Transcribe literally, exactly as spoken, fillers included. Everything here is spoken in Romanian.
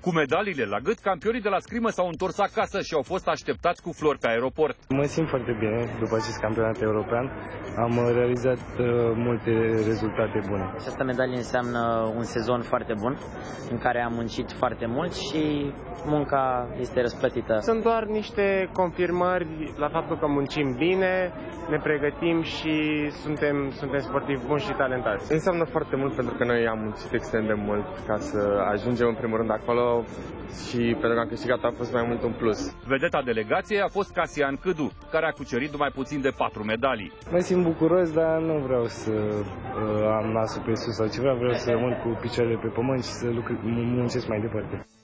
Cu medaliile la gât, campionii de la scrimă s-au întors acasă și au fost așteptați cu flori pe aeroport. Mă simt foarte bine după acest campionat european. Am realizat uh, multe rezultate bune. Această medalie înseamnă un sezon foarte bun, în care am muncit foarte mult și munca este răsplătită. Sunt doar niște confirmări la faptul că muncim bine, ne pregătim și suntem, suntem sportivi buni și talentați. Înseamnă foarte mult pentru că noi am muncit extrem de mult ca să ajungem în primul rând acolo și pentru că am câștigat a fost mai mult un plus. Vedeta delegației a fost Casian Câdu, care a cucerit numai puțin de patru medalii. Mă simt bucuros, dar nu vreau să uh, am nasul pe sus sau ceva, vreau să rămân cu picioarele pe pământ și să lucr- muncesc mai departe.